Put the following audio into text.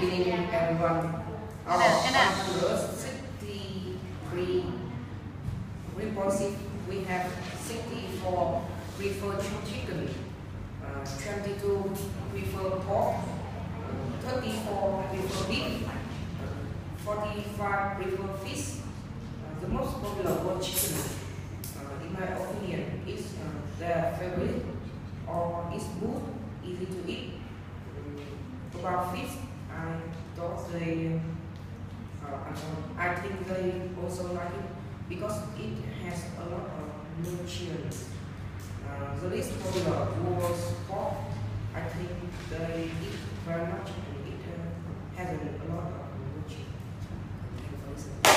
evening, everyone. Our 163 responsive, we have 64 prefer chicken, 22 prefer pork, 34 prefer beef, 45 prefer fish. The most popular was chicken. In my opinion, is their favorite, or is good, easy to eat. About fish, I thought they, I think they also like it because it has a lot of nutrients. The least popular was pork. I think they eat very much and it has a lot of nutrients.